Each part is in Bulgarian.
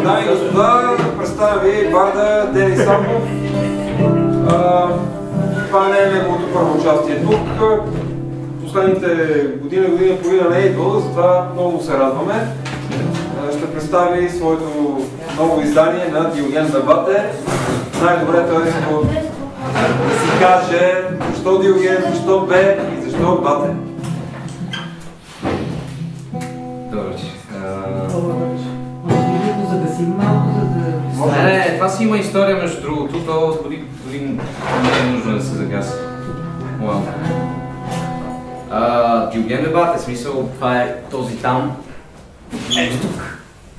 Дами и господа, представям ви барда Дени Самов. Това не е неговото първо участие тук. Последните година и половина не е идвал, затова много се радваме. Ще представи своето ново издание на Диоген Бебате. Най-добре той да си каже защо Диоген, защо Бе и защо Бате. Добре. Загасим малко, за да... Не, това си има история между другото, то дори не е нужно да се загаси. Диоген Бебате, смисъл, това е този там. Ето тук.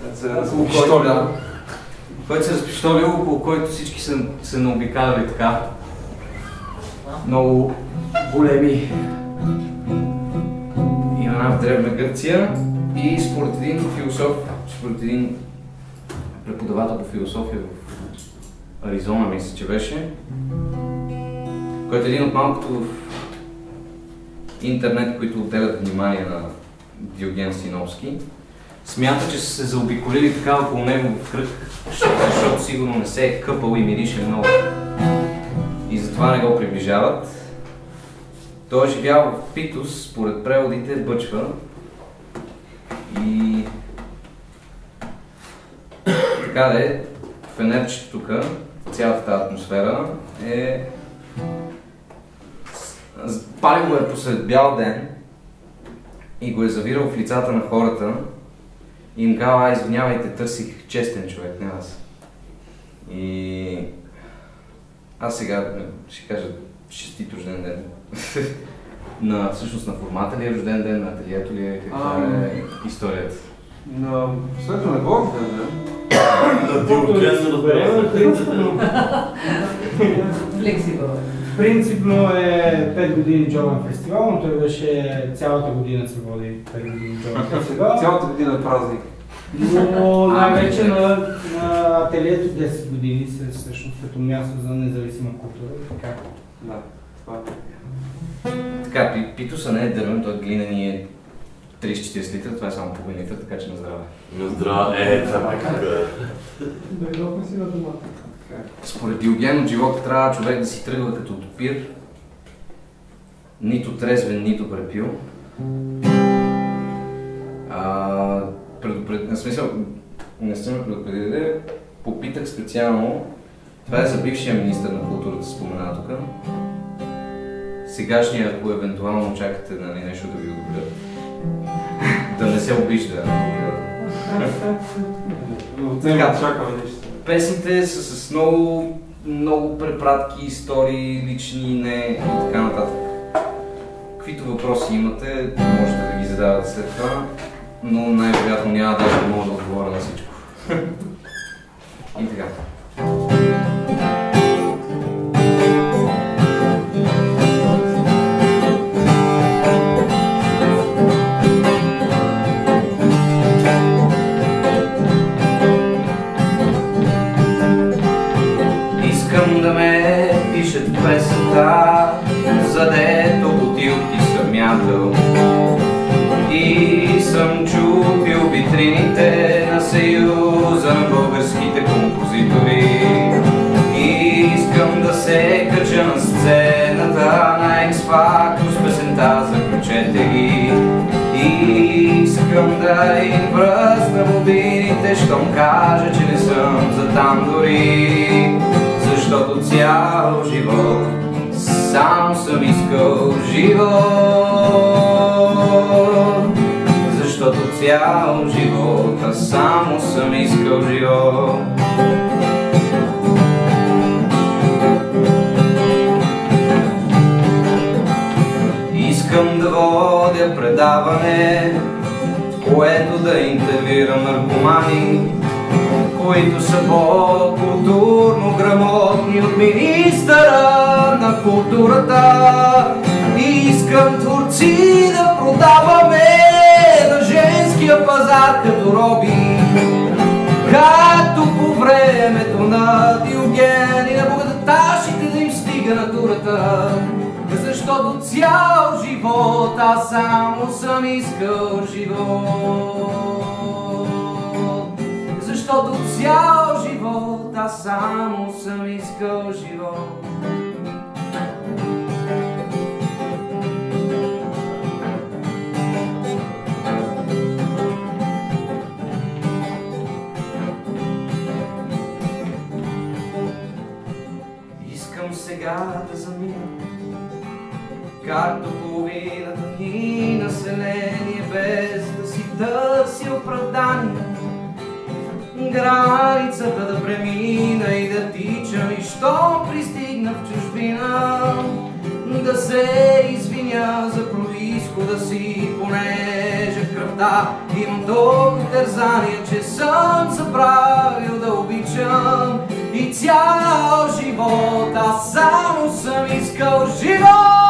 Който се разпиштолил, около който всички се наобикаляли така. Много големи имена в Древна Гърция и според един философ, според един преподавател по философия в Аризона, мисля, че беше, който е един от малкото в интернет, които отделят внимание на Диоген Синовски, смята, че са се заобиколили така около него в кръг, защото сигурно не се е къпал и мирише много. И затова не го приближават. Той е живял в Питос, според преводите Бъчва. И така да е, фенерчето тук, цялата тази атмосфера е... Палил го е посред бял ден и го е завирал в лицата на хората и им казва: извинявайте, търсих честен човек, не аз. И аз сега ще кажа честит рожден ден. Всъщност на формата ли е рожден ден, на ателието ли е, каква е историята? Следно не го Принципно е 5 години джобен фестивал, но той беше цялата година се води 5 години джобен фестивал. Цялата година е празник. Но най-вече на ателието 10 години се всъщност като място за независима култура. Така. Да, това е. Така, Питоса не е дървен, той глинен е 30-40 литра, това е само половин литър, така че на здраве. На здраве, това е как е. Дойдохме си на домата. Според Диоген от живота трябва човек да си тръгва като топир, нито трезвен, нито препил. В смисъл, не сте ме предупредили, попитах специално, това е за бившия министър на културата, спомена тук. Сегашния, ако евентуално чакате нещо да ви одобрят, да не се обижда. Така, чакаме нещо. Песните са с много препратки, истории, лични и не и така нататък. Каквито въпроси имате, можете да ги задавате след това, но най-вероятно няма да мога да отговоря на всичко. И така. Искам да ме пишат пресата, задето бутилки съм мятал. И съм чупил витрините на Съюза на българските композитори. И искам да се кача на сцената на X Factor с песента "Заключете ги". И искам да им пръсна мобилите, щом кажа, че не съм за там дори. Защото цял живот само съм искал живот. Защото цял живот аз само съм искал живот. Искам да водя предаване, което да интервюирам наркомани, които са по-културно грамотни от министъра на културата. И искам творци да продаваме на женския пазар като роби, както по времето на Диоген и на богаташите да им стига натурата. Защото цял живот аз само съм искал живот. Защото съм искал живот. Искам сега да замина, както половината ни население, без да си търси оправдание. Границата да премина и да тичам, и щом пристигна в чужбина, да се извиня за произхода си, понеже в кръвта имам толкова тързание, че съм забравил да обичам. И цял живот аз само съм искал живот.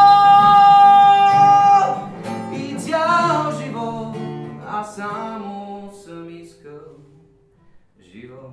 И цял живот аз само съм искал живот.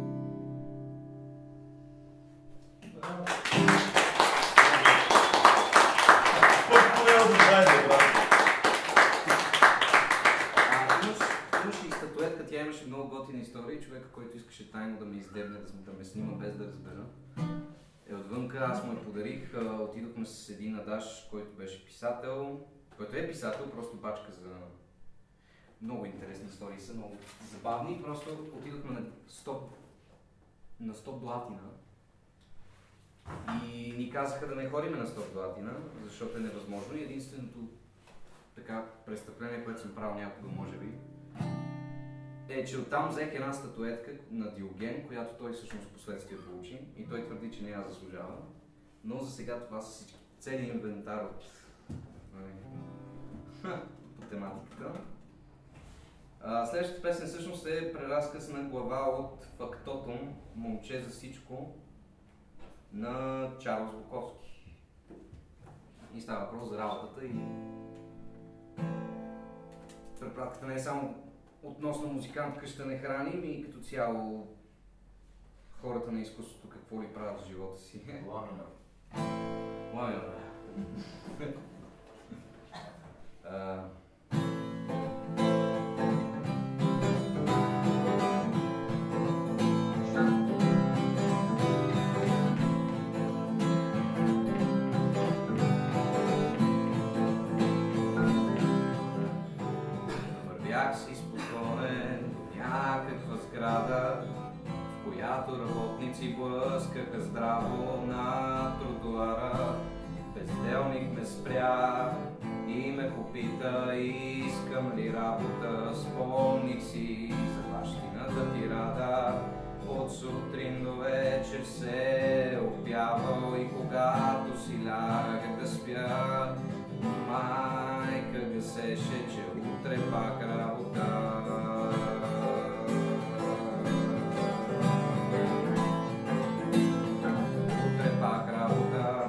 Имаше и статуетка, тя имаше много готини истории. Човека, който искаше тайно да ме издебне, да ме снима без да разбера, е отвънка. Аз му я подарих. Отидохме с един Адаш, който беше писател, който е писател, просто бачка за много интересни истории, са много забавни. Просто отидохме на стоп до Атина и ни казаха да не ходим на стоп до Атина, защото е невъзможно и единственото така престъпление, което съм правил някога, може би, е, че оттам взех една статуетка на Диоген, която той всъщност последствие получи и той твърди, че не я заслужава. Но за сега това са всички, целият инвентар от по тематиката. Следващата песен всъщност е преразказ на глава от Фактотум, Момче за всичко, на Чарлз Буковски. И става въпрос за работата и препратката не е само относно музикант къща не храни, и като цяло хората на изкуството какво ли правят в живота си. Ламина. Вървях си спокоен до някаква сграда, в която работници блъскаха здраво на тротуара. Безделник ме спря и ме попита, искам ли работа. Спомних си за бащината тирада, от сутрин до вечер се опявал и когато си лягах да спя, майка гасеше, че утре пак работа. Утре пак работа.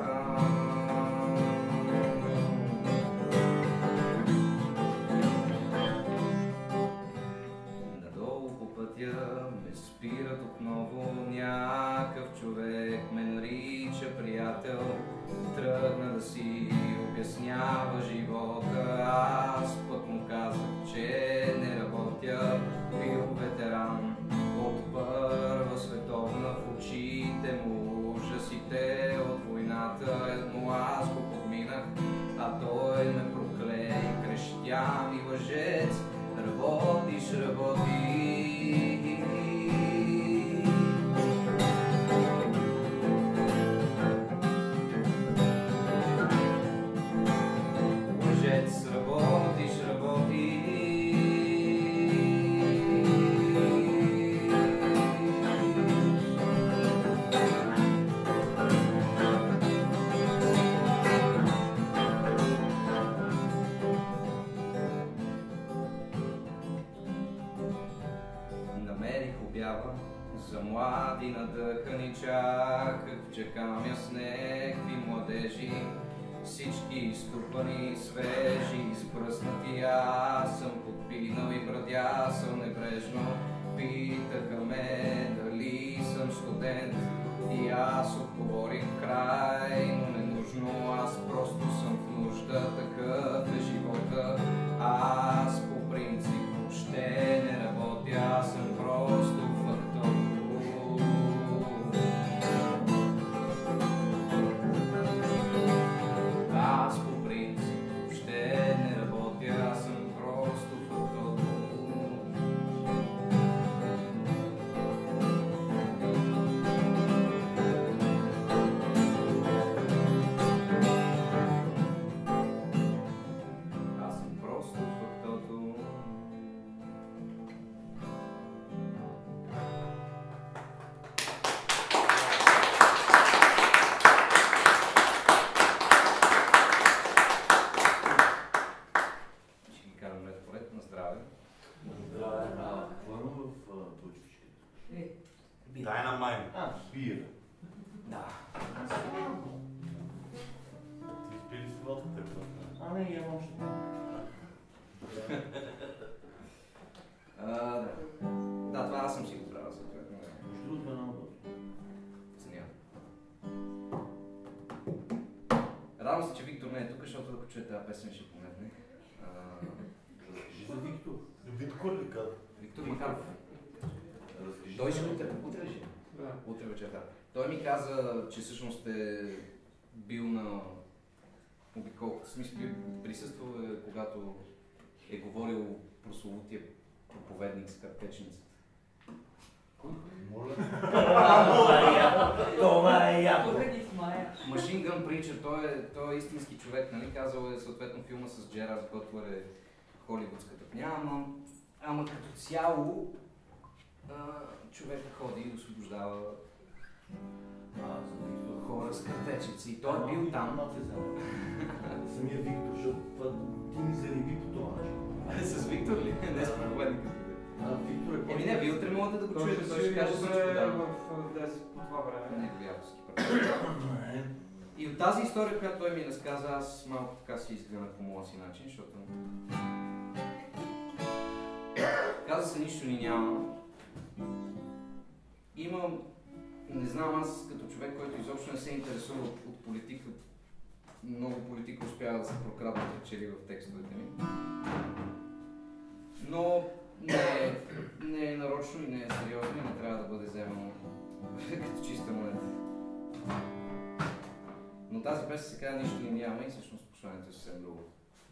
Надолу по пътя ме спират отново, някакъв човек ме нарича приятел. Тръгна да си обяснява живота, аз пък му казах, че не работя. Бил ветеран от Първа световна, в очите му ужасите от войната, но аз го подминах, а той ме прокле и крещя ми: лъжец, работиш, работи. Работиш, работи. Намерих обява за млади надъхани, чаках в чакамя с някакви младежи. Всички изтрупани, свежи, избръснати, аз съм подпинал и брадясал небрежно. Питаха ме дали съм студент и аз отговорих крайно ненужно. Аз просто съм в нужда, такъв е живота. Аз по принцип въобще не работя, аз съм просто фактор. Дай на май. Бира. Да. Ти изпили си водката, какво? Не, имам още. Да, това аз съм си го правил съответно. Между другото много добре. Ценя. Радвам се, че Виктор не е тук, защото ако чуе тази песен ще помогне. Разкажи за Виктор. Виктор ли каза? Виктор Макаров. Разкажи. Той ще утре ли ще? Да. Утре вечерта. Той ми каза, че всъщност е бил на обиколката. В смисъл, присъствал е, когато е говорил прословутия проповедник с картечницата. Моля. Това е яко. Тук ни смая. Machine Gun Preacher, той е истински човек, нали? Казал е съответно филма с Джерард Бътлър е холивудската пняма. Ама като цяло човек ходи и освобождава хора с картечници. И той е бил там. Самия Виктор, защото ти ми зареби по това начин. С Виктор ли? Не с проповедника. Виктор е Еми не, вие утре можете да го Той чуете, той ще каже всичко. в Да. 10 по това време. Негови авторски партии. И от тази история, която той ми разказа, аз малко така си изгледах по моя си начин, защото каза се нищо ни няма. Имам, не знам, аз като човек, който изобщо не се интересува от политика, много политика успява да се прокраднат речели в текстовете ми. Но не е нарочно и не е сериозно и не трябва да бъде вземано като чиста монета. Но тази песен се казва нищо ни няма и всъщност посланието е съвсем друго.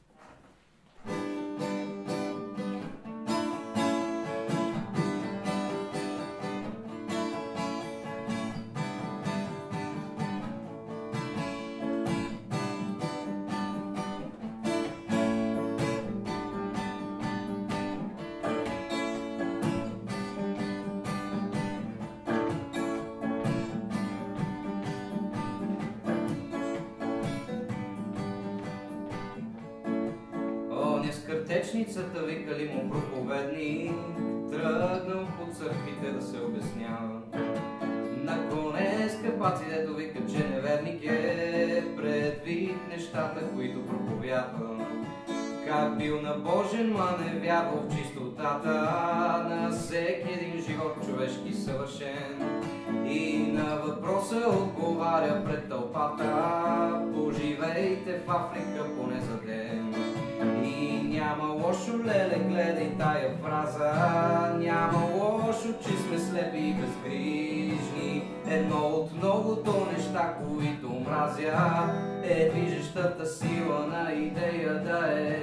Картечницата викали му проповедник, тръгнал по църквите да се обяснява. На коне скъпаци, дето викат, че неверник е, предвид нещата, които проповядва. Как бил набожен, ма не вярвал в чистотата на всеки един живот човешки съвършен. И на въпроса отговаря пред тълпата: поживейте в Африка поне за ден. И няма лошо, леле, гледай тая фраза, няма лошо, че сме слепи и безгрижни. Едно от многото неща, които мразя, е движещата сила на идея да е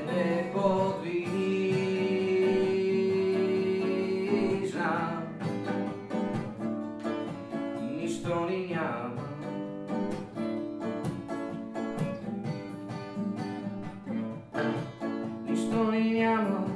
неподвижна. Нищо ни няма. Нищо ни няма.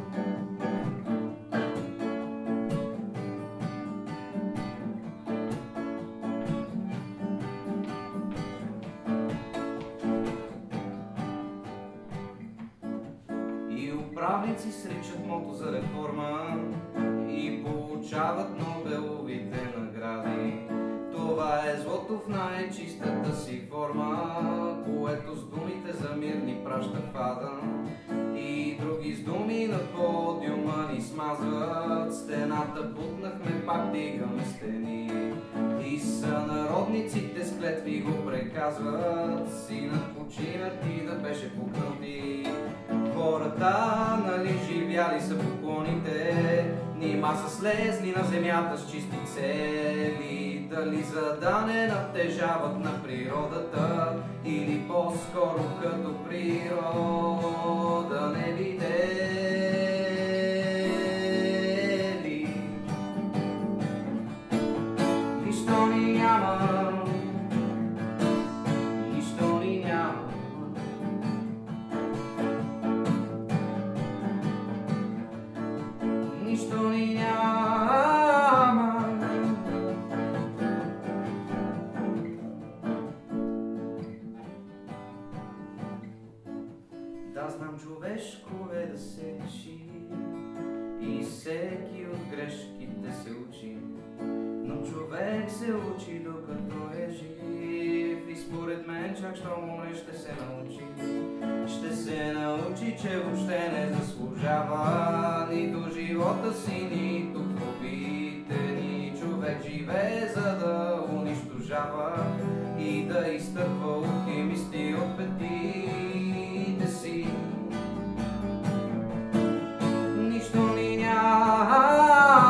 И управници сричат мото за реформа и получават Нобеловите награди. Това е злото в най-чистата си форма, което с думите за мир ни праща в ада. И други с думи на подиума ни смазват. Стената бутнахме, пак дигаме стени. И сънародниците с клетви го преказват: синът почина ти да беше пукнати. Хората, нали живяли са поклоните, нима са слезли на земята с чисти цели. Дали за да не натежават на природата, или по-скоро като природа не видели. Нищо ни няма, нищо ни няма. Нищо ни няма. Да, знам човешко е да се реши се учи докато е жив и според мен чак щом умре ще се научи. Ще се научи, че въобще не заслужава нито живота си, нито хобите ни. Човек живее за да унищожава и да изтърпва оптимисти от петите си. Нищо ни няма.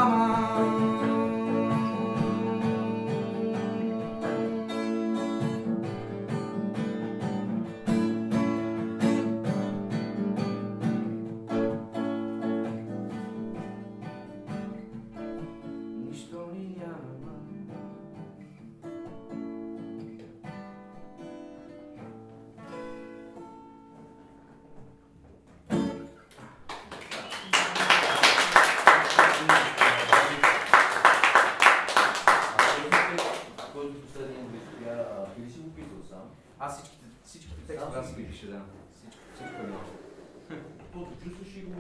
Аз всичките текстове аз ги пиша, да. Всичко е много. Каквото чувстваш и го...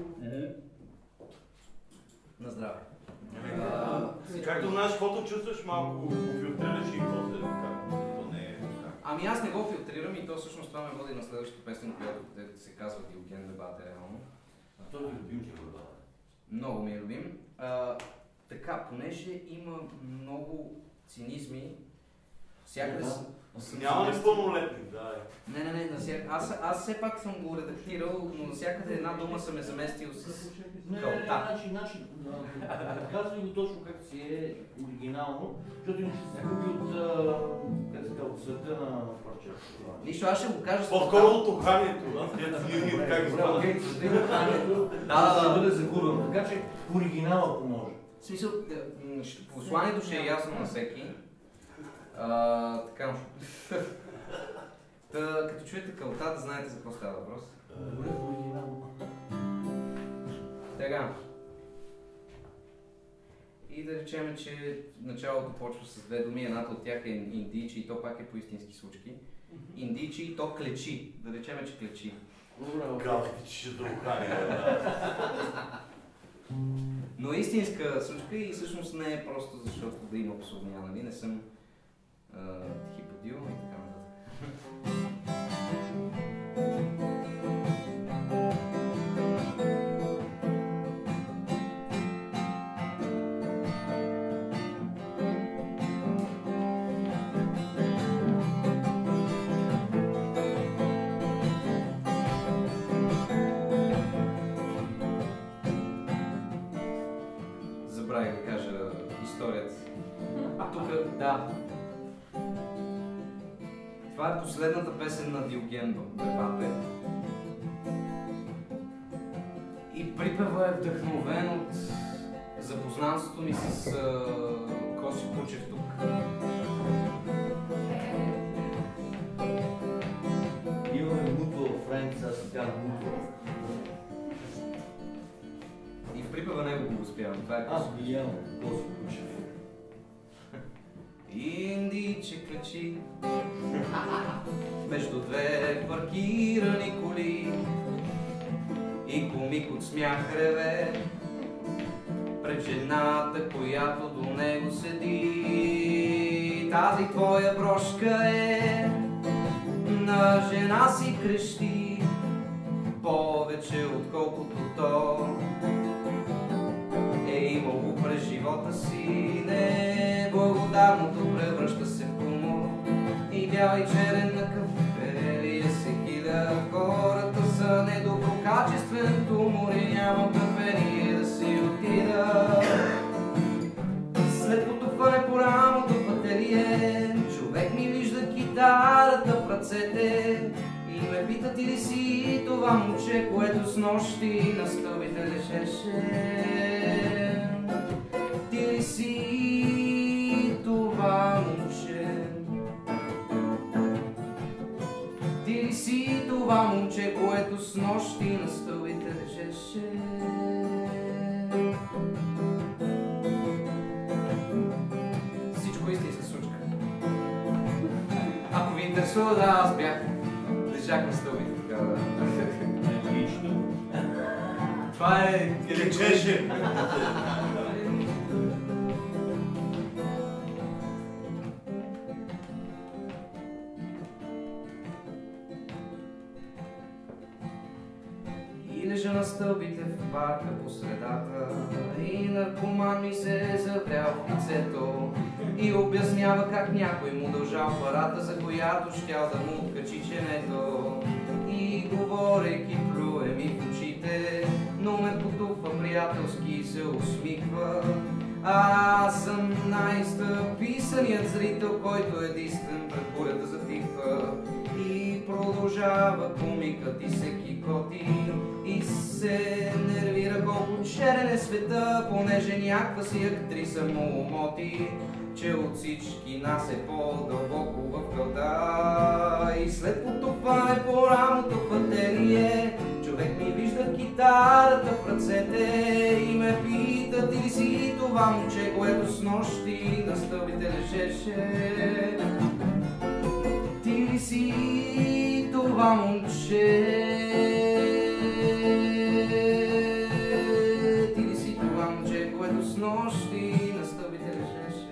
На здраве. Както знаеш, каквото чувстваш, малко го филтрираш и после както не е. Ами аз не го филтрирам и то всъщност това ме води на следващата песен, която се казва Диоген Бебате реално. А той е любим ти го. Много ми е любим. Така, понеже има много цинизми, всякъде Няма ли пълнолетник, да. Не, аз все пак съм го редактирал, но навсякъде една дума съм е заместил с кълта. Значи, казвай го точно както си е оригинално, защото иначе се губи от света на парчето. Нищо, аз ще го кажа. По-скоро от уханието, как звучи. Да, бъде загубено, така че оригинал, ако може. В смисъл, посланието ще е ясно на всеки. Така. Като чуете кълта, да знаете за какво става въпрос. Добре, оригинално. Така. И да речем, че началото почва с две думи, едната от тях е индийче и то пак е по истински случки. Индийче и то клечи, да речем, че клечи. Казахте, че ще друхани. Но е истинска случка и всъщност не е просто защото да има псовня, нали? Не съм хиподил и така нататък. Забравих да кажа историята. Тук, да. Това е последната песен на Диоген Бебате. И припева е вдъхновен от запознанството ми с Коси Кучев тук. Имаме mutual friends, аз така mutual. И в припева него го успявам. Това е Аз видявам Коси Кучев. Индийче клечи между две паркирани коли и комик от смях реве пред жената, която до него седи. Тази твоя брошка е на жена си крещи повече отколкото то е имало през живота си. Неблагодарното превръща се в хумор и бял и черен на кафе вие се кида. Хората са недоброкачествен тумор и няма търпение да си отида. След потупване по рамото в ателие човек ми вижда китарата в ръцете и ме пита: ти ли си това момче, което с нощи на стълбите лежеше? Ти ли си това момче? Ти ли си това момче, което с нощи на стълбите лежеше? Всичко истинска случка. Ако ви интересува, да, аз бях. Лежах на стълбите тогава. Лично. Това е... Лечеше. лежа на стълбите в парка по средата и наркоман ми се е заврял в лицето и обяснява как някой му дължал парата, за която щял да му откачи ченето. И говорейки плюе ми в очите, но ме потупва приятелски и се усмихва. Аз съм най-стъписаният зрител, който единствен пред бурята затихва. И продължава комикът и се кикоти и се нервира колко черен е света, понеже някаква си актриса му умоти, че от всички нас е по-дълбоко в кълта. И след потупване по рамото в ателие, човек ми вижда китарата в ръцете и ме пита: ти ли си това момче, което снощи на стълбите лежеше? Ти ли си това момче? Ти ли си това момче, което снощи на стълбите лежеше?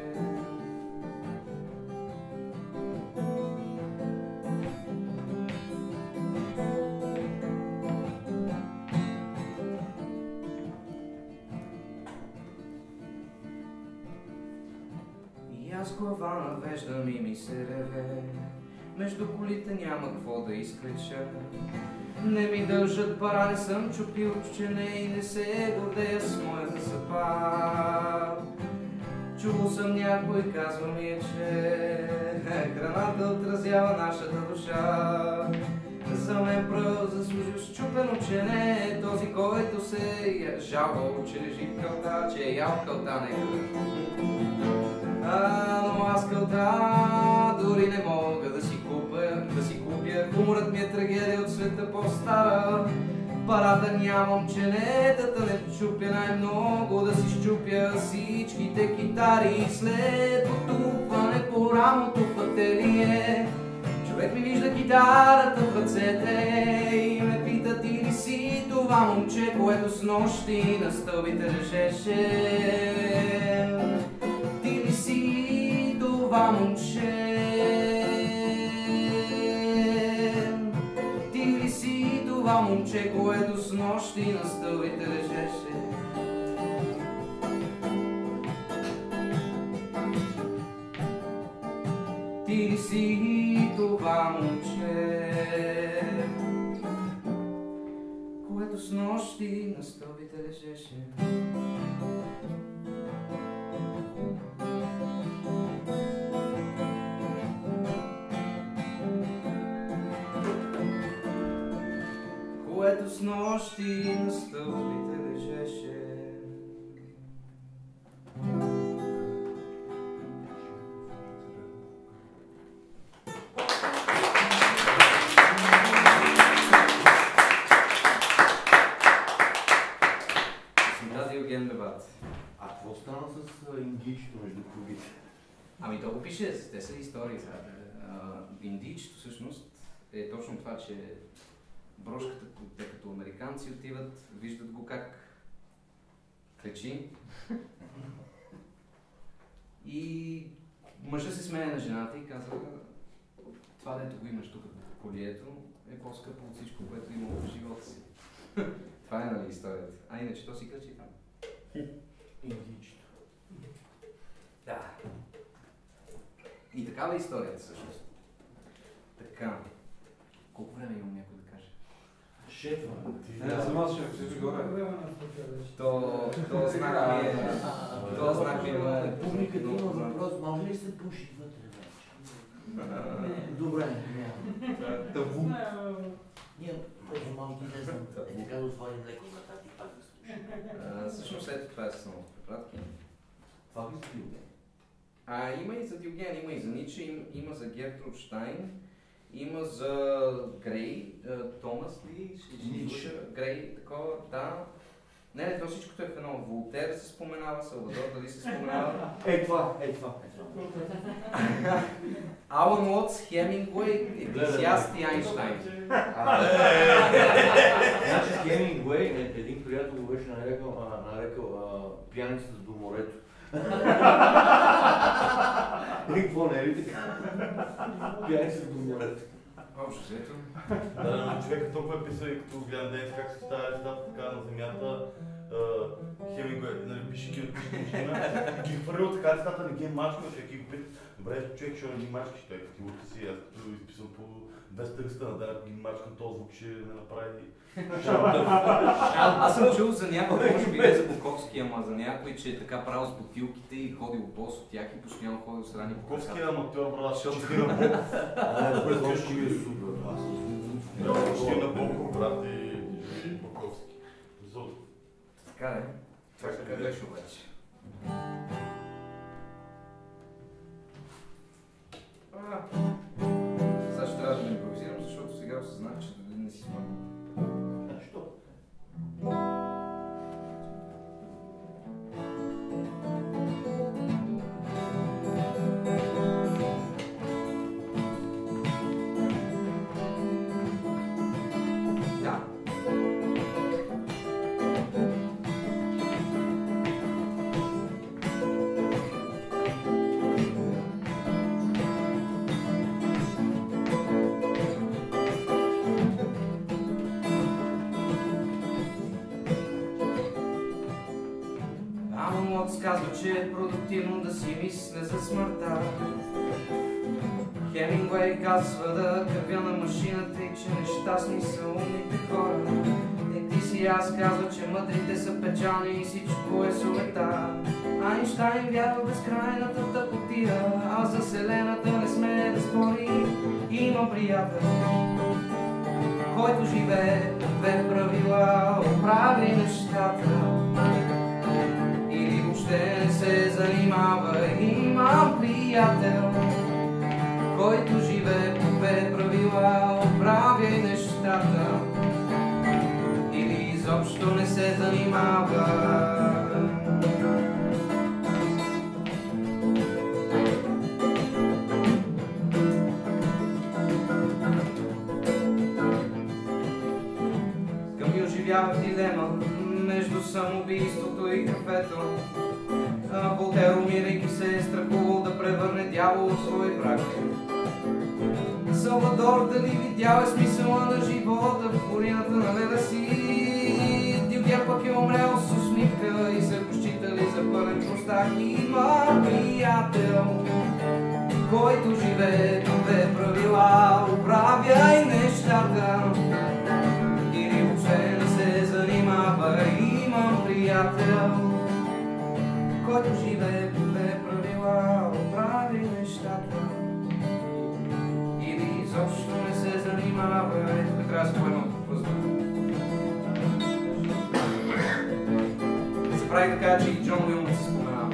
И аз глава навеждам и ми се реве, между колите няма какво да изключа. Не ми дължат пара, не съм чупил чучене и не се гордея с моята съдба. Чул съм някой, казва ми е, че храната отразява нашата душа. За мен пръв заслужил счупено чене този, който се е жалвал, че лежи в кълта, че е ял кълта, нека. Но аз кълта дори не мога да си купя. Хуморът ми е трагедия от света по-стара. Парата нямам, ченетата не чупя, най-много да си щупя всичките китари. След потупване по рамото в ателие, човек ми вижда китарата в ръцете и ме пита: ти ли си това момче, което снощи на стълбите лежеше? Ти ли си това момче? Ти ли си това момче, което снощи на стълбите лежеше? Ти ли си това момче, което снощи на стълбите лежеше? Което снощи на стълбите лежеше. Диоген Бебат. А какво стана с индийчето между кругите? Ами то го пише, те са истории. Индийчето всъщност е точно това, че брошката, те като американци отиват, виждат го как кречи и мъжът се смее на жената и казва: това, дето го имаш тук в колието, е по-скъпо от всичко, което има в живота си. Това е, нали, историята. А иначе то си кръчи там. Индийчето. Да. И такава е историята всъщност. Така. Колко време имам някой да каже? Шефа. За нас шеф, си горе. То знак ми е... То знак ми е... Публиката има въпрос, може ли се пуши вътре вече? Добре, няма. Табу. Ние просто малки не знам. Така да отворим леко вратата и пак да слушам. Всъщност ето това е самото препратки. Това ли за Диоген? Има и за Диоген, има и за Ниче, има за Гертруд Штайн, има за Грей, Томас ли? Ниче. Грей, такова, да. Не, то всичкото е в едно. Волтер се споменава, Салвадор дали се споменава. Това. Алън Уотс, Хемингуей, Еклесиаст и Айнщайн. Значи Хемингуей, един приятел го беше нарекал пияницата до морето. И какво не е ли така? Пияницата до морето. Общо взето. Да, човека толкова е писал и като гледам днес как се ставя нещата така на земята, Хемингуей, нали, пише книжина, ги хвърлил така нещата, не ги е мачкал, всеки го пита. Добре, човек, ще не ги мачкаш, той като лута си, аз като изписвам по 200 листа на ден, ако ги мачкам, този звук ще не направи. Аз съм чул за някой, може би не за Буковски, ама за някой, че е така правил с бутилките и ходил бос от тях и постоянно ходил с рани по Буковски е краката. аматьор, брат, защото ти на Боков. Ще ми е супер. Ще на Боков, брат, и Буковски. Така е. Това така беше обаче. Сега ще трябва да импровизирам, защото сега осъзнах, че не си спомням. Защо? Да. Амон казва, че е продуктивно да си мисля за смъртта. Хемингуей казва да кървя на машината и че нещастни са умните хора. Ти си аз казва, че мъдрите са печални и всичко е суета. Айнщайн вярва в безкрайната тъпотия, а за Вселената не сме да спори. Има приятел, който живее по две правила, оправи нещата или въобще не се занимава. Има приятел, който живее по две правила, оправи нещата или изобщо не се занимава. Камил живява в дилема между самоубийството и кафето. Волтер, умирайки се, е страхувал да превърне дявола в свой враг. Салвадор Дали видял е смисъла на живота в корината на леда си. Дюгер пък е умрел с усмивка и се го считали за пълен простак. Има приятел, който живее по две правила, оправя и нещата или въобще не се занимава. Имам приятел, който живее по две правила, оправи нещата или изобщо не се занимава. Ето, трябва да се поема от въздух. Се прави така, че и Джон Уилмът се споменава.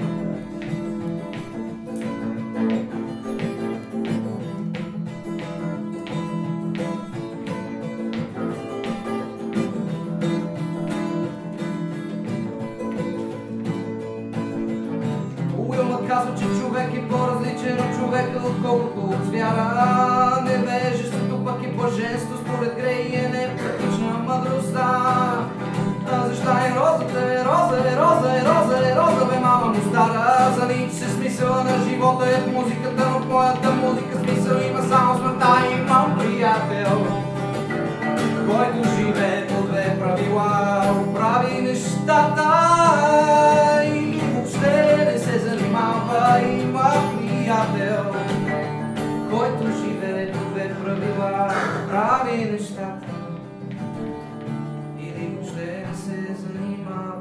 Уилмът казва, че човек е по-различен от човека, отколкото от звяра. Невежеството пък е блаженство, според Грей е непрактична мъдростта. Защо е розата, е роза, е роза, е роза, е роза, бе мама му стара. За Линч се смисъла на живота е в музиката, но в моята музика смисъл има само смъртта. Имам приятел, който живее по две правила, оправи нещата или въобще не се занимава. Има приятел, който живее по две правила, прави нещата или въобще не се занимава.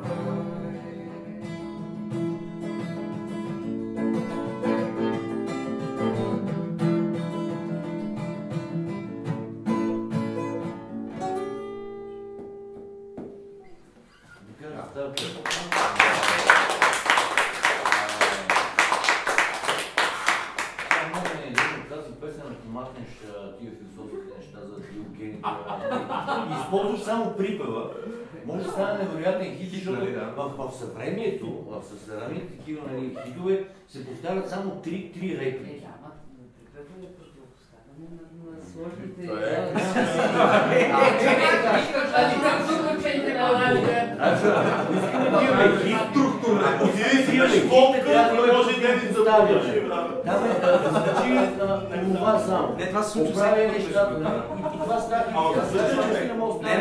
Тази песен, ако махнеш тия философски неща за биогените и използваш само припева, може да стане невероятен хит, защото в съвремието, в съвременните такива хитове се повтарят само три реплики. Сложните... Отиди си имаш водка, не може Денис да получи, брат. Да, бе, значи това само. Не, това се случва Оправя всеки нещата и това става. Ама, Аз не мога да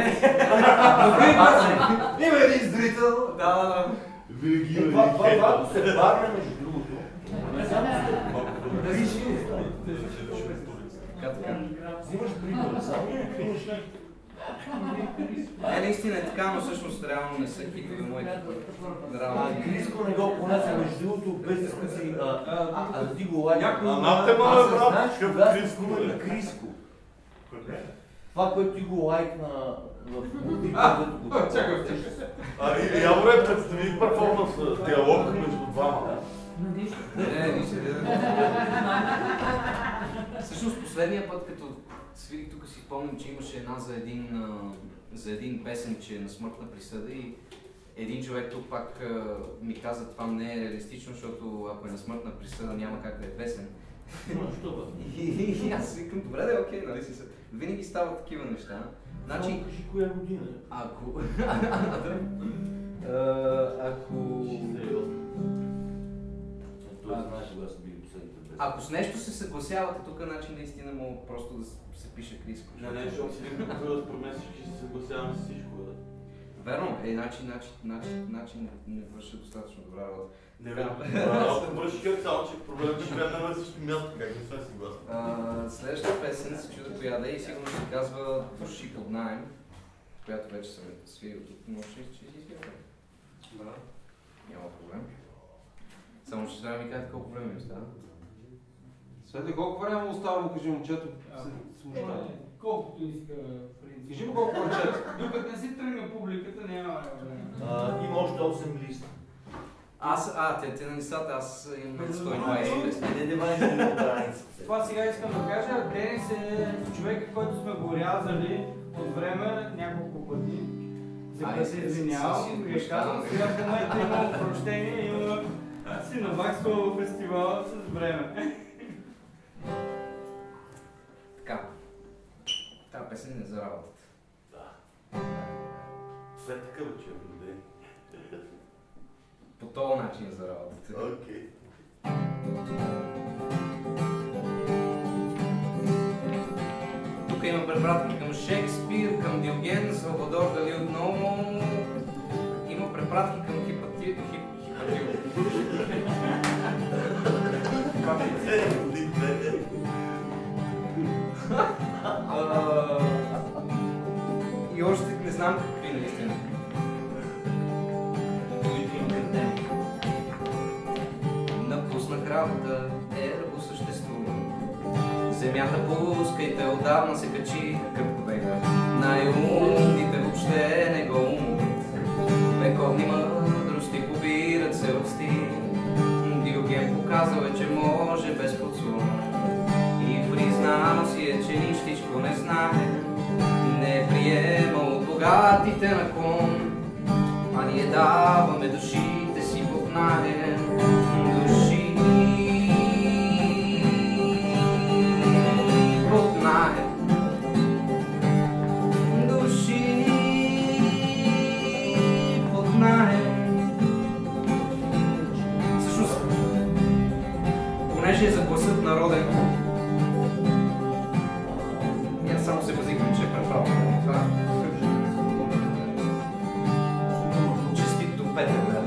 Има един зрител. Да. Винаги има това един ако се барне между другото. Не само взимаш прибор, само Наистина е така, но всъщност реално не са хитове моите Криско не го понася, между другото, без дискусии. Ти го лайк. Над тема е брат, какъв Криско, бе? Криско. Това, което ти го лайкна в видеото. Чакай. Явно е, представи перформанс, диалог между двама. Всъщност последния път, като свирих тук, си спомням, че имаше една за един песен, че е на смъртна присъда и един човек тук пак ми каза, това не е реалистично, защото ако е на смъртна присъда няма как да е песен. И аз викам, добре да е окей, нали си се. Винаги стават такива неща. Значи, кажи коя година е. Ако с нещо се съгласявате тук, начин наистина мога просто да се пише Криско. Не, защото си винаги да според мен всички се съгласяваме с всичко. Верно, начин не върши достатъчно добра работа. Не вярвам. Ако върши как само, че проблемът е, че живеем на всички място, как не сме съгласни. Следващата песен се чуда коя да е и сигурно се казва Души под наем, която вече съм свирил тук, но ще си свирил. Няма проблем. Само ще трябва да ми кажете колко време ми остава. Светли, колко време остава, му кажи момчето, смущава. Колкото иска принцип. Кажи му колко момчето. Докато не си тръгна публиката, няма време. Има още 8 листа. Те на листата, аз имам над 120. Това сега искам да кажа, Денис е човека, който сме го рязали от време няколко пъти. За да се извинявам и казвам, сега в момента има прощение, има си наваксвал фестивал с време. Така. Тази песен е за работата. След такъв черно ден. По този начин за работата. Окей. Тук има препратки към Шекспир, към Диоген, Салвадор Дали отново. Има препратки към хипатил. И още не знам какви наистина. Напуснах работа, ерго съществувам. Земята пускайте, отдавна се качи към победа. Най-умните въобще не го умуват. Вековни мъдрости побират се в стил. Диоген показал е, че може без подслон. И признано си е, че нищичко не знае. Не е приемал от богатите на кон. А ние даваме душите си под наем. Души под наем. Души под наем. Всъщност, понеже е за гласът народен, и аз само се възиквам, че е преправил това. Честит до Петър, да.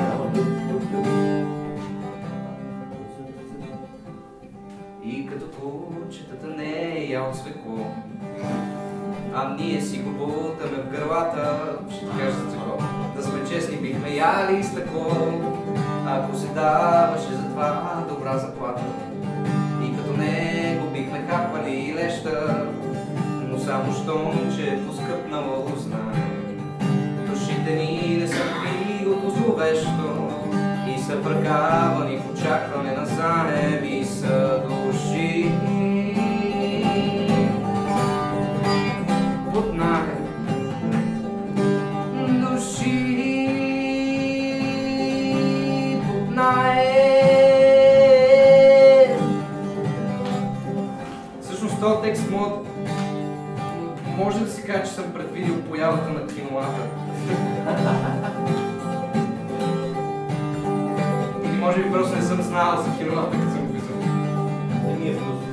И като кучетата не е ял цвекло, а ние си го бутаме в гърлата, ще ти кажа за цвекло. Да сме честни, бихме яли стъкло, ако се даваше за това добра заплата. И като него бихме хапвали и леща, но само щом, че е поскъпнало узнаем. Душите ни не са пилото зловещо и са прекавани в очакване на заем и са души под наем. Души под наем. Всъщност този текст може да се каже, че съм предвидил появата на киноата. съм знал за киноната, като съм писал. Не ми е вкус.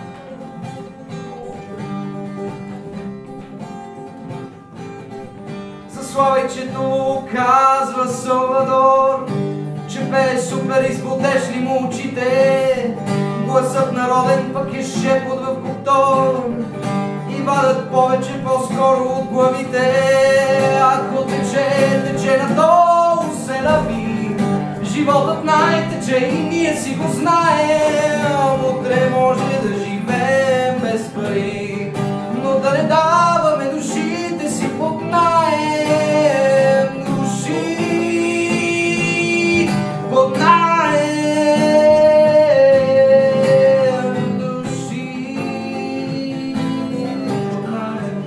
За славейчето казва Салвадор, че бе супер, избудеш ли му очите? Гласът народен пък е шепот в коптор и вадат повече по-скоро от главите. Ако тече, тече надолу се напи, животът най-тече и ние си го знаем. Утре може да живеем без пари, но да не даваме душите си под наем. Души под наем. Души под наем.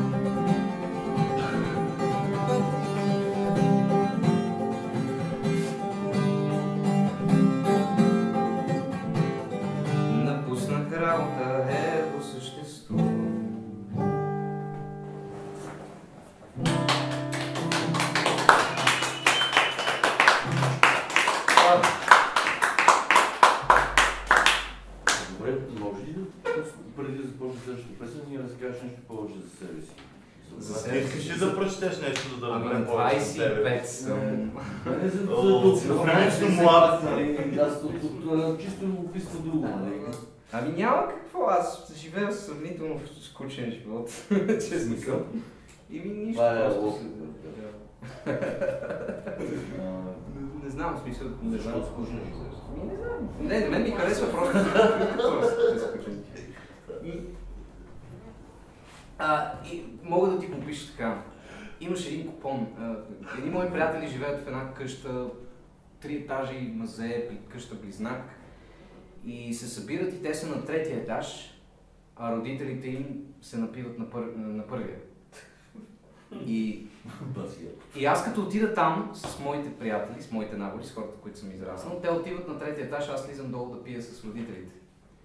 Напуснах работа, по същество. Добре, може ли преди да започнем следващата песен, ние разкажеш нещо повече за себе си? За Ти себе искаш ли да прочетеш нещо, за да Ами на разберем повече за тебе? 25 съм. Не за Прилично млад. Аз от чисто любопитство друго, нали? Ами няма какво, аз живея сравнително скучен живот, честно казвам. И ми нищо Това е просто лошо. не знам, в смисъл, Не знам, скучно живееш. Ами не знам. Не, на мен ми харесва просто скучен. И мога да ти попиша така. Имаш един купон. Едни мои приятели живеят в една къща, 3 етажи мазе, къща близнак. И се събират и те са на 3-ти етаж, а родителите им се напиват на първия. И аз като отида там с моите приятели, с моите набори, с хората, които съм израснал, те отиват на 3-ти етаж, аз слизам долу да пия с родителите.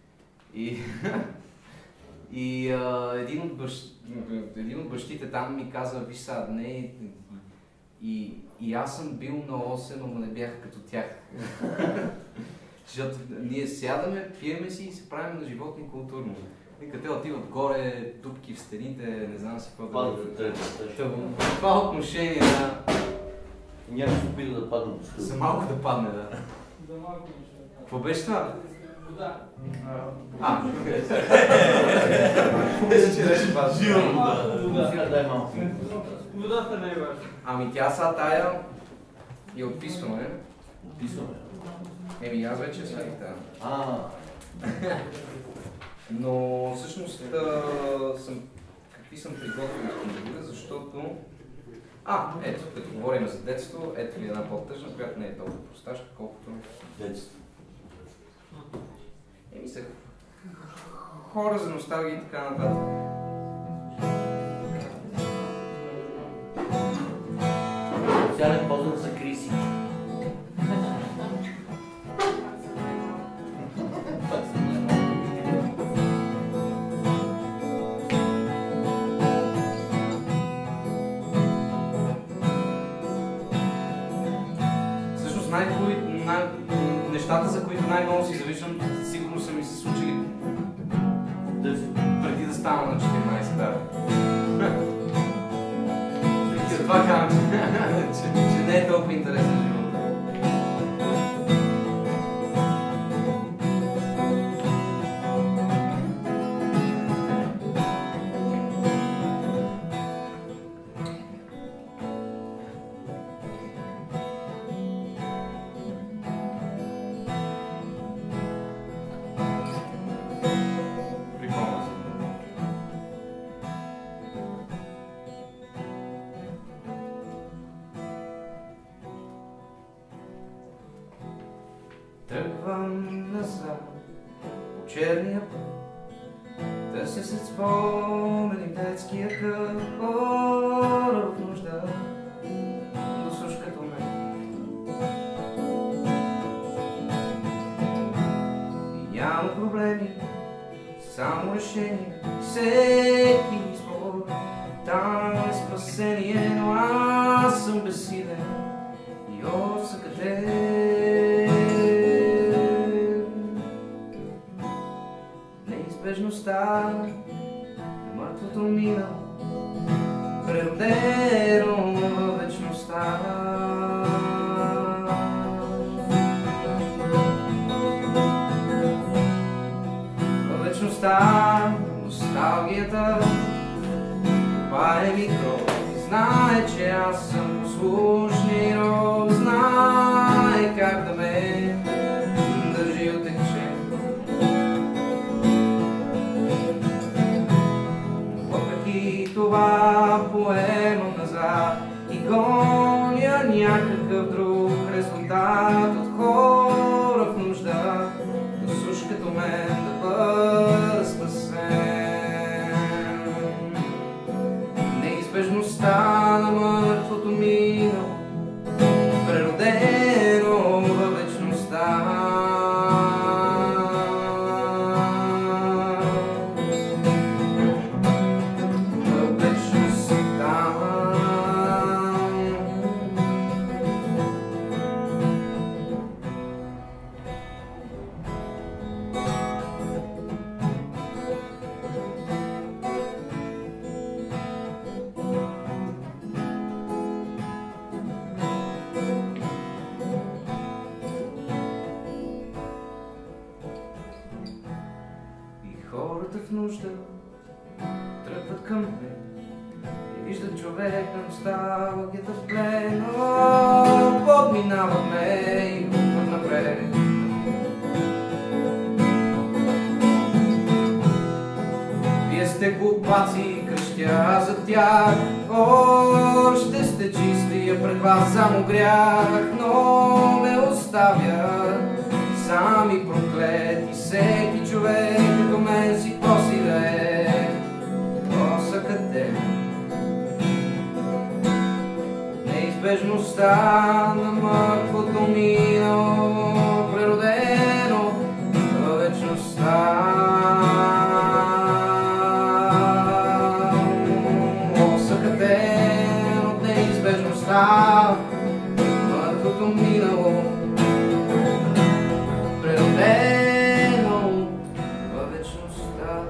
И един от бащите там ми каза, виж сега, не, и аз съм бил на 8, но не бях като тях. Защото ние сядаме, пиеме си и се правим на животни културно. Вика, те отиват горе, дупки в стените, не знам си какво да бъде. В това отношение, да. Някой се опита да падне по стълба. За малко да падне, да. За малко неща. Какво беше това? Вода. Мисля, че беше важно. Живо, Вода. Сега дай малко. Водата не е важна. Ами тя са тая я отписваме. Описваме. Еми аз вече слагих тая. Но всъщност какви съм приготвил искам да видя, защото... ето, като говорим за детство, ето ми една по-тъжна, която не е толкова просташка, колкото... Детство. Еми са хора за носталгия и така нататък. Специален поздрав за Криси. Всъщност нещата, за които най-много си завиждам, сигурно са ми се случили преди да стана на 14 стар. Затова казвам, че не е толкова интересен живот. Припомня се. Тръгвам назад по черния път, търся след спомени в детския кът, хора в нужда, до суш като мен. И няма проблеми, само решение, всеки избор, там е спасение, но аз съм безсилен и осъкатен. неизбежността на мъртвото минало, преродено във вечността. Във вечността носталгията копае ми кров и знае, че аз съм послушен роб, знае как да ме държи отекчен. Въпреки това поемам назад и гоня някакъв друг резултат от хора в нужда, да суш като мен да бъда спасен. Неизбежността на мъртвото минало, преродено във вечността. Във вечността. Хората в нужда тръгват към мен и виждат човек на носталгията в плен. Подминават ме и губват напред. Вие сте глупаци, кръщя за тях. Още сте чисти, а пред вас само грях. Но ме оставят сами проклети. Всеки човек като мен си коси да е косъкът. Неизбежността на мъртвото минало, преродено във вечността. Осъкътен от неизбежността, мъртвото минало, преродено във вечността.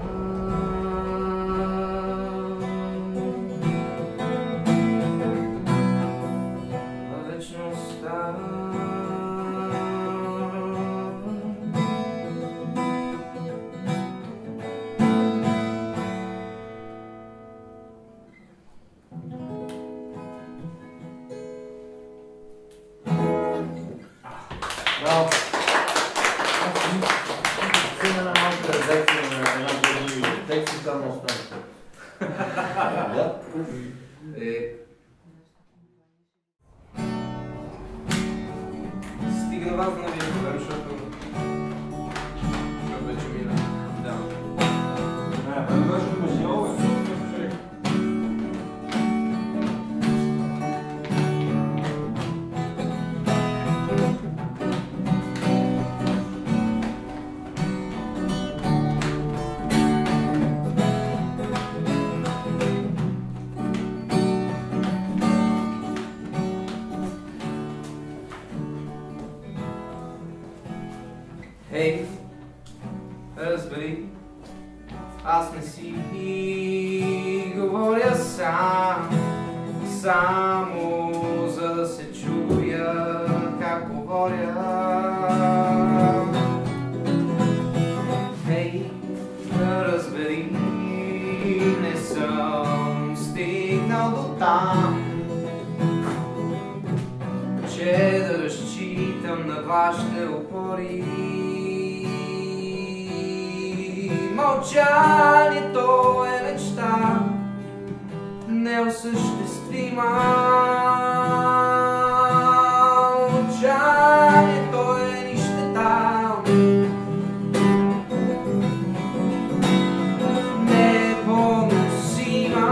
Във вечността. Браво! Има една малка редакция на една година текст и само остане. Да? Стига на вас да навия добре, защото вече мина. Да. Ей, разбери, аз не си говоря сам, само за да се чуя как говоря. Ей, разбери, не съм стигнал до там, че да разчитам на вашите опори. Мълчанието е мечта, неосъществима. Мълчанието е нищета, непоносима.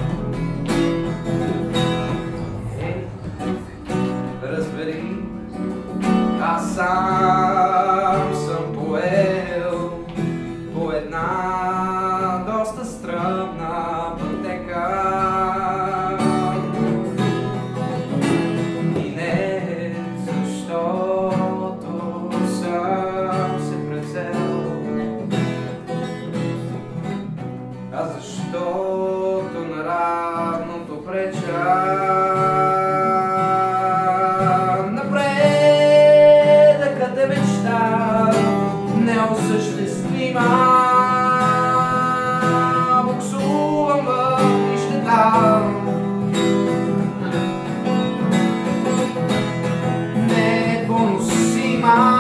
Разбери, неосъществима. Буксувам в нищета. Непоносима.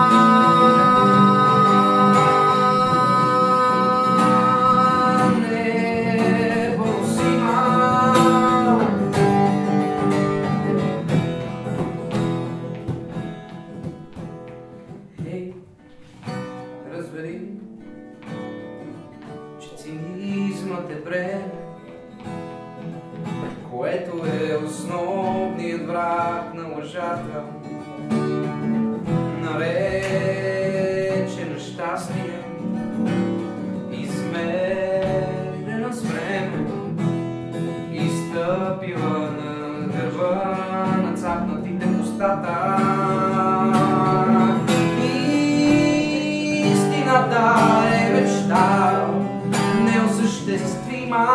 Което е основният враг на лъжата, наречена щастие, измерена с време, изстъпила на гърба на цапнатите устата. Истината е мечта, неосъществима.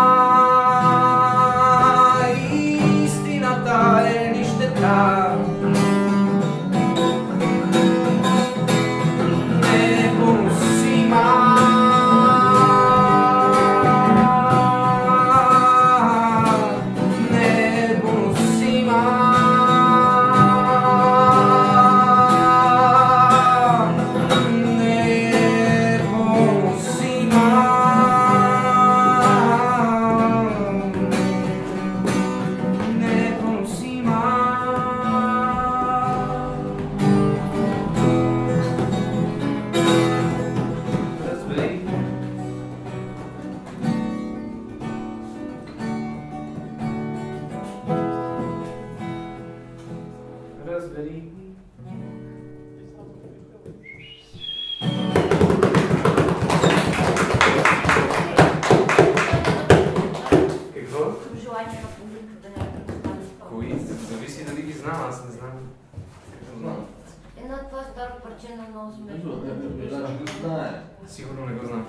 Сигурно не го знам.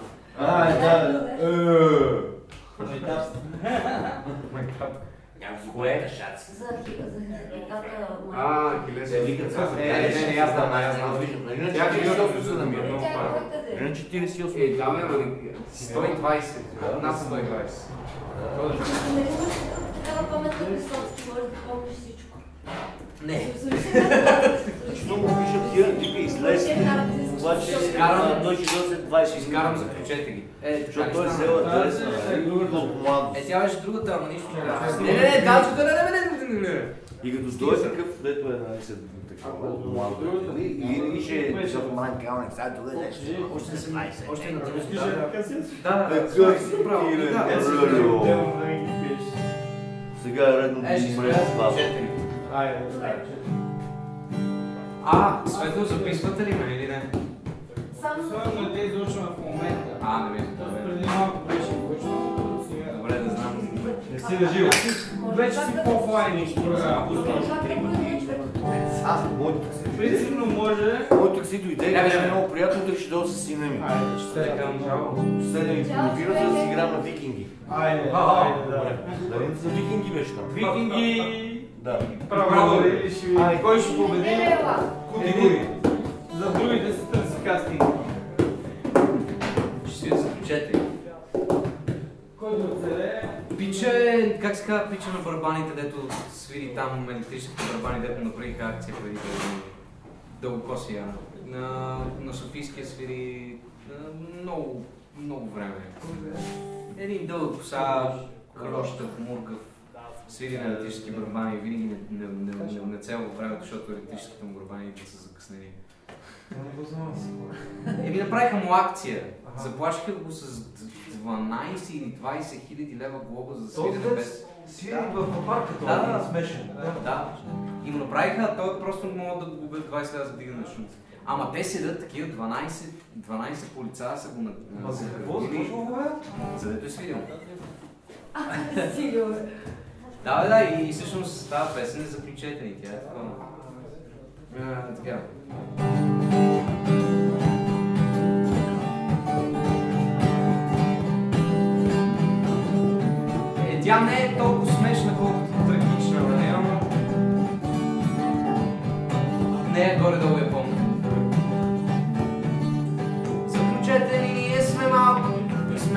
Кое? За хилядата Не, аз знам. Тя 48 се намира. на 48. Да, 120. Над 120. Такава памет на Висоцки, може да помниш всичко. Не. Много пишат тия типи излезли, обаче той ще след 20. Изкарам, заключете ги. Защото той е взел адрес от младост. Тя беше другата, ама нищо не казва. Не, дачата не. И като той е такъв, дето е такова от младост, и ще е за манкалник, сега това е нещо. Още на друго. Сега е редно да умре с вас. Светло, записвате ли ме или не? Само не те излъчваме в момента. Не виждам. Преди малко беше излъчвано. Добре, да знам. Не си да живо. Вече си по-флайн и принципно може... Моето такси дойде, беше много приятно, да ще дойда с сина ми. Ще кажам чао. Седем и половина, за да си играм на викинги. Айде, Дали за викинги беше там? Викинги... Да. Право, кой ще победи? Категории. За другите се търси кастинг. Ще си заключете. Който оцелее... Пиче, как се казва пича на барабаните, дето свири там електрическите барабани, дето направиха акция преди дългокосия. На Софийския свири много време. Един дълъг коса, хорошата хмуркав, свири на електрически барабани, винаги не цел във времето, защото електрическите му барабани са закъснени. Направиха му акция. Заплашиха го с 12 или 20 хиляди лева глоба за свирене без... Свири в парка, това е смешен. Да. И му направиха, а той просто не могат да го губят 20 лева за да дигане на шум. Ама те седят такива 12 полицая са го Ма за какво? За какво го правят? За дето е свирил. Сигурно. Да, и всъщност тази песен е заключете ни, тя е такова. Така. Тя не е толкова смешна, колкото трагична, нали, ама... Не е горе-долу я помня. Заключете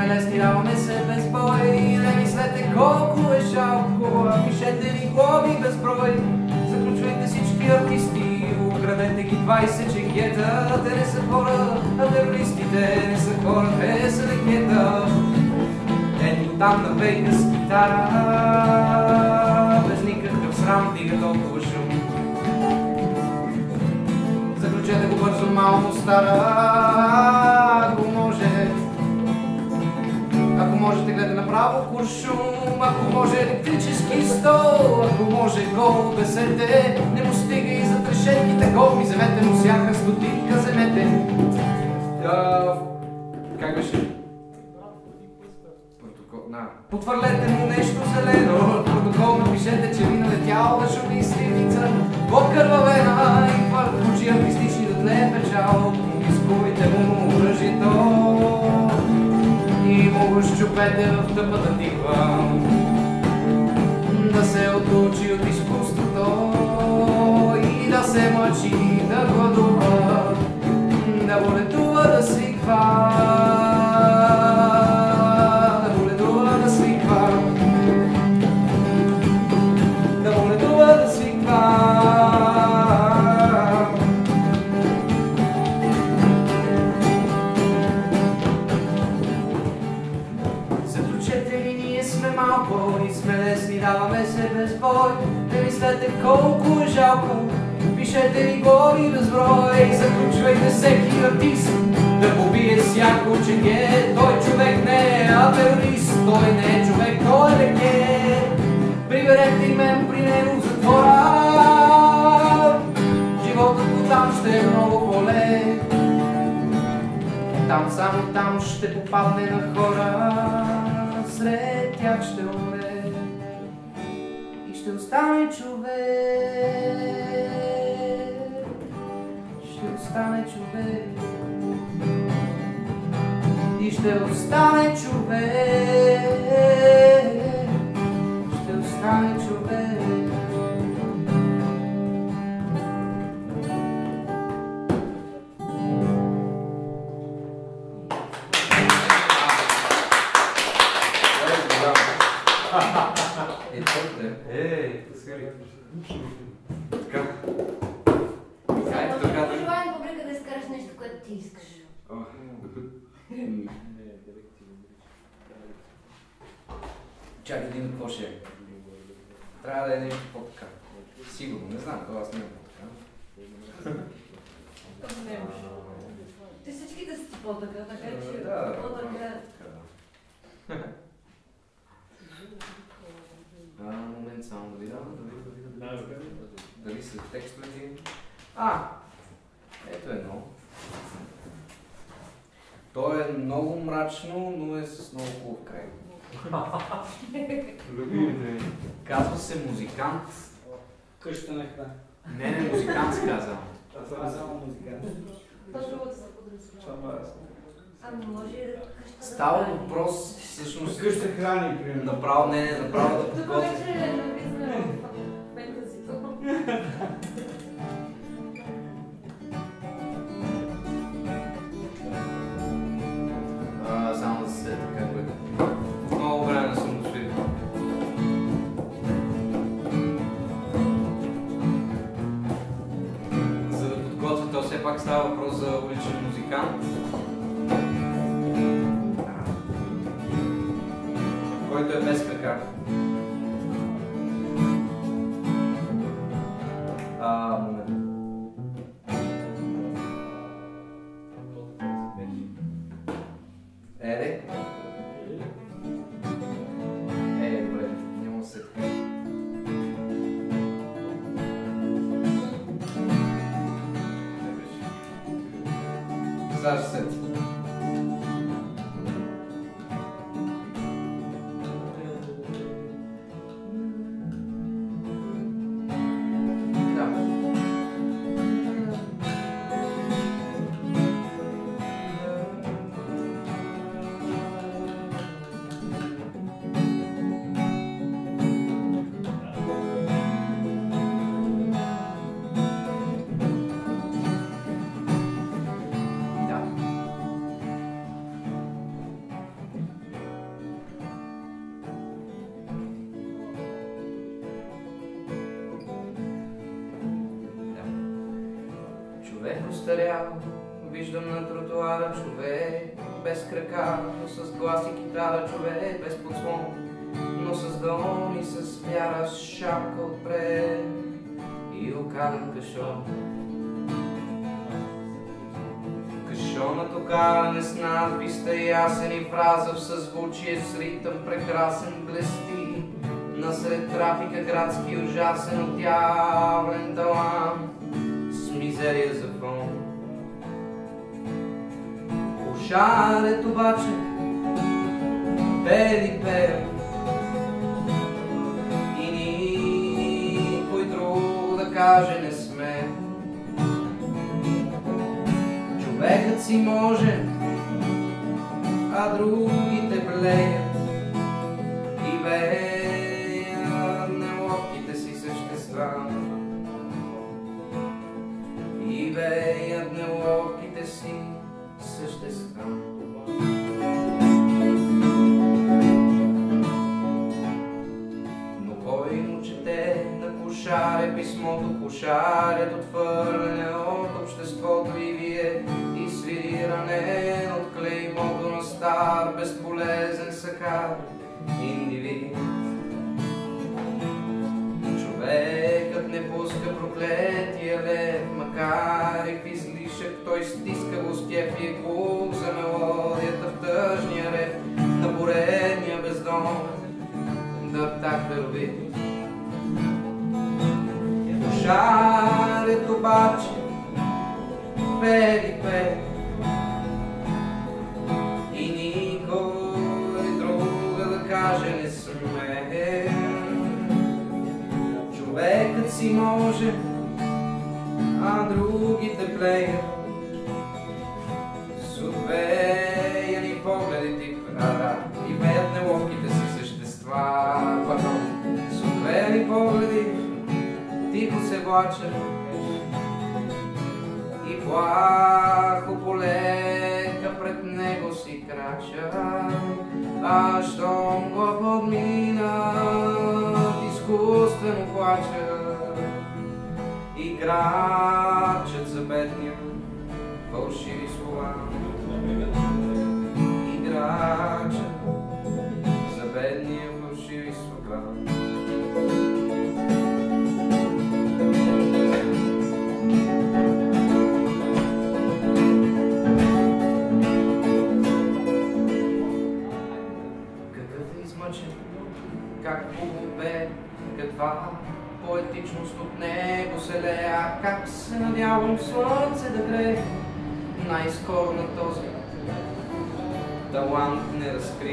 лесни, даваме се без бой. Не мислете колко е жалко, а пишете ли глоби безброй. Заключвайте всички артисти, украдете ги 20 чекета. Те не са хора, а терористите не са хора, те са лекета. Ето там на Вейгас гитара, без никакъв срам дига толкова шум. Заключете го бързо, малко стара, ако можете гледате направо куршум, ако може електрически стол, ако може гол бесете, не му стига и за трешетките гол ми вземете, но всяка стотинка вземете. Как беше? Потвърлете му нещо зелено, протокол напишете, че ви налетял да шуми сливница, покървавена и върху очи артистични да тлее печал. Изкувайте му оръжието и му го щупете в тъпата тиква, да се отучи от изкуството и да се мъчи, да гладува, да боледува, да свиква. Даваме се без бой, не мислете колко е жалко, пишете ли глоби безброй. Заключвайте всеки артист да побие всяко чеге. Той човек не е, а терорист, той не е човек, той е леке. Приберете и мен при него в затвора, животът му там ще е много по-лек. Там, само там ще попадне на хора, сред тях ще умре. Ще остане човек, ще остане човек, и ще остане човек, ще остане човек. Желаем публика да изкараш нещо, което ти искаш. Чакай да има какво ще е. Трябва да е нещо по-така. Сигурно, не знам, това аз нямам по-така. Те всички да си по-така, така че Да, по-така. Момент само да видя, дали са текстове. Ето едно. То е много мрачно, но е с много хубав край. Казва се Музикант. Къща на храна. Не, музикант се казва. Само музикант. По-другото се подразбира. Ами може и да къща. Става въпрос, всъщност... Къща храни, примерно. Направо, направо да Тук подготвя. вече навлизаме в фентазито. Само да се сета как бъде. Много време съм го свирил. За да подготвя, то все пак става въпрос за уличен музикант, който е без крака. Момент. Добре, няма се така. Сега ще сети. постарял. Виждам на тротуара човек без крака, но с глас и китара, човек без подслон, но с дом и с вяра, с шапка отпред и окален кашон. Кашонът окален с надписта ясен и фраза в съзвучие с ритъм прекрасен блести. Насред трафика градски ужасен отявлен талант с мизерия за фон. Кошарят обаче пели пее и никой друг да каже не сме. Човекът си може, а другите блеят и веят неловките си същества. И веят неловките си същества. Но кой му чете на кошаря писмото? Кошарят отвърляне от обществото и вие изсвиране от клеймото на стар безполезен сакар индивид. Човекът не пуска проклетия лев, макар и в излишък той стиска гостепие кук за мелодията в тъжния рев на поредния бездомен дъртак дърви. Кошарят обаче пели пее и никой друга да каже не сме. Човекът си може, а другите плеят с отвеяни погледите и веят неловките си същества. С отвеяни погледи тихо се влачат и плахо полека пред него си крачат. А щом го подминат, изкуствено плачат и крачат за бедния фалшиви слова. И крачат за бедния фалшиви слова. Как бе, каква поетичност от него се лее, а как се надявам слънце да грее най-скоро на този талант неразкрит.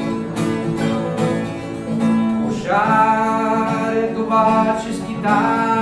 Кошарят обаче с китара